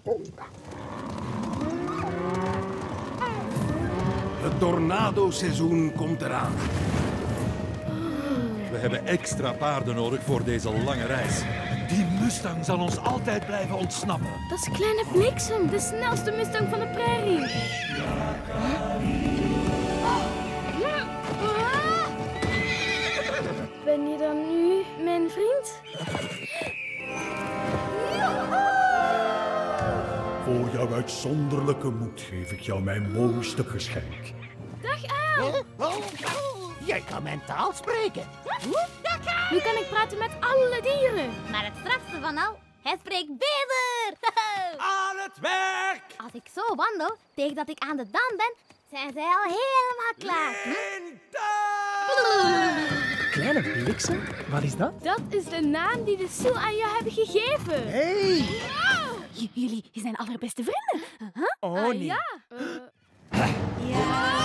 Het tornado-seizoen komt eraan. We hebben extra paarden nodig voor deze lange reis. Die Mustang zal ons altijd blijven ontsnappen. Dat is Kleine Bliksem, de snelste Mustang van de prairie. Ben je dan nu mijn vriend? Voor jouw uitzonderlijke moed geef ik jou mijn mooiste geschenk. Dag, Aal. Jij kan mijn taal spreken. Nu kan ik praten met alle dieren. Maar het strafste van al, hij spreekt beter. Aan het werk! Als ik zo wandel, tegen dat ik aan de dam ben, zijn zij al helemaal klaar. Kleine bliksem? Wat is dat? Dat is de naam die de Sioux aan jou hebben gegeven. Hey! Jullie zijn allerbeste vrienden. Oh nee. Ja. Ja.